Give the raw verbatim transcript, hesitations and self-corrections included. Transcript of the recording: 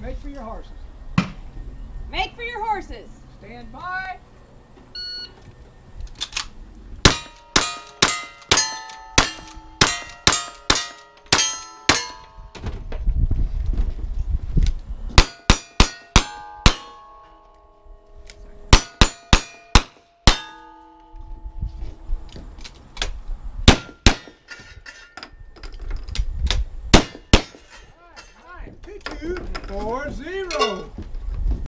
Make for your horses. Make for your horses. Stand by. Two, two, four, zero.